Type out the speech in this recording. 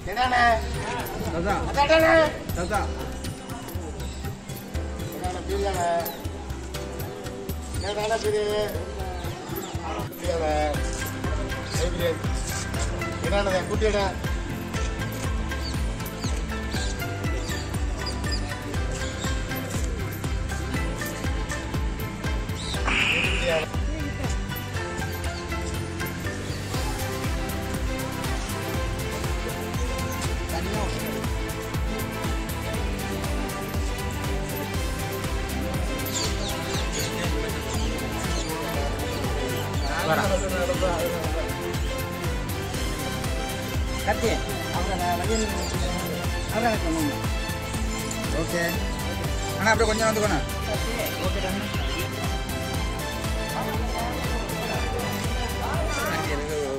என்னண்ணே அதான் அதானே அதான் என்னண்ணே பிரியாணே என்னண்ணே பிரியாணி என்னண்ணே குட்டியடா கத்தி ஓகே அண்ணா அப்படியே கொஞ்சம் வந்துக்கோண்ணா ஓகே